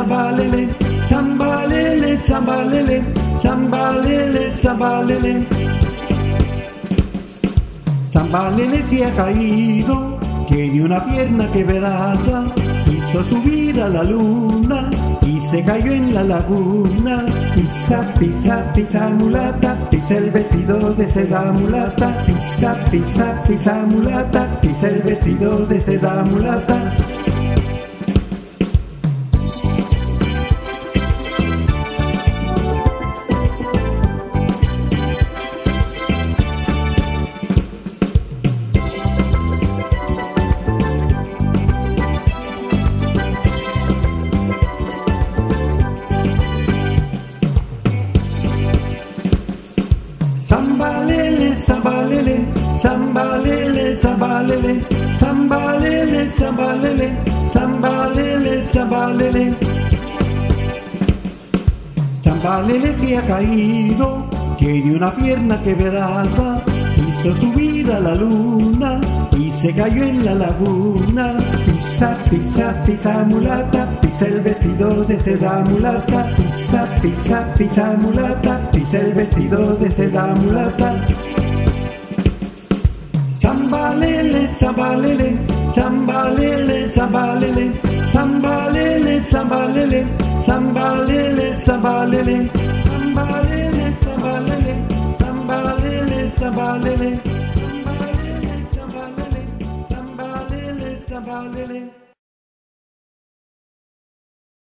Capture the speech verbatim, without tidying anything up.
sambalele, sambalele, sambalele, sambalele, sambalele. Sambalele se ha caído, tiene una pierna quebrada, quiso subir a la luna y se cayó en la laguna. Pisa, pisa, pisa mulata, pisa el vestido de seda mulata. Pisa, pisa, pisa mulata, pisa el vestido de seda mulata. Sambalele, sambalele, sambalele, sambalele, sambalele, sambalele, sambalele, sambalele. Sambalele se ha caído, tiene una pierna quebrada, quiso subir a la luna y se cayó en la laguna. Pisa, pisa, pisa mulata, pisa el vestido de seda mulata. Pisa, pisa, pisa mulata, pisa el vestido de seda mulata. Sambalele, sambalele, sambalele, sambalele, sambalele, sambalele, sambalele, sambalele, sambalele, sambalele, sambalele, sambalele, sambalele, sambalele, sambalele, sambalele.